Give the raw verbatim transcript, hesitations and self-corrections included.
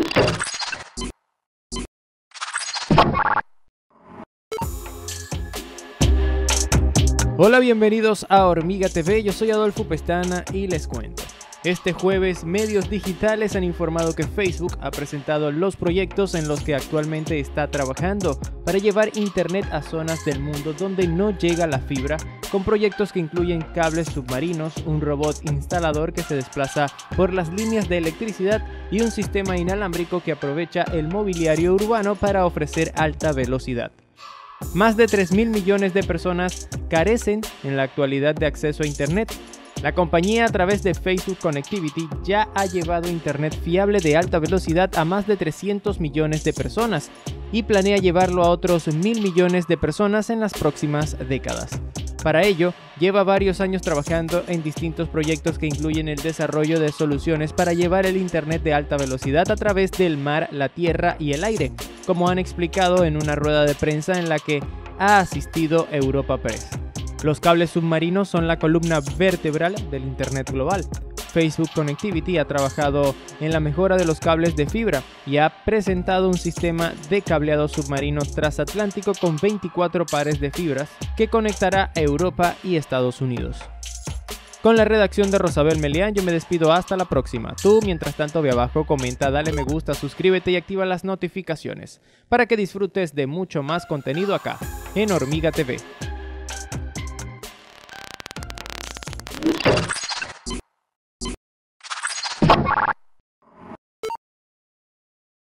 Hola, bienvenidos a Hormiga T V, yo soy Adolfo Pestana y les cuento. Este jueves, medios digitales han informado que Facebook ha presentado los proyectos en los que actualmente está trabajando para llevar internet a zonas del mundo donde no llega la fibra, con proyectos que incluyen cables submarinos, un robot instalador que se desplaza por las líneas de electricidad y un sistema inalámbrico que aprovecha el mobiliario urbano para ofrecer alta velocidad. Más de tres mil millones de personas carecen en la actualidad de acceso a internet. La compañía, a través de Facebook Connectivity, ya ha llevado internet fiable de alta velocidad a más de trescientos millones de personas y planea llevarlo a otros mil millones de personas en las próximas décadas. Para ello, lleva varios años trabajando en distintos proyectos que incluyen el desarrollo de soluciones para llevar el internet de alta velocidad a través del mar, la tierra y el aire, como han explicado en una rueda de prensa en la que ha asistido Europa Press. Los cables submarinos son la columna vertebral del internet global. Facebook Connectivity ha trabajado en la mejora de los cables de fibra y ha presentado un sistema de cableado submarino transatlántico con veinticuatro pares de fibras que conectará a Europa y Estados Unidos. Con la redacción de Rosabel Melián, yo me despido hasta la próxima. Tú, mientras tanto, ve abajo, comenta, dale me gusta, suscríbete y activa las notificaciones para que disfrutes de mucho más contenido acá, en Hormiga T V.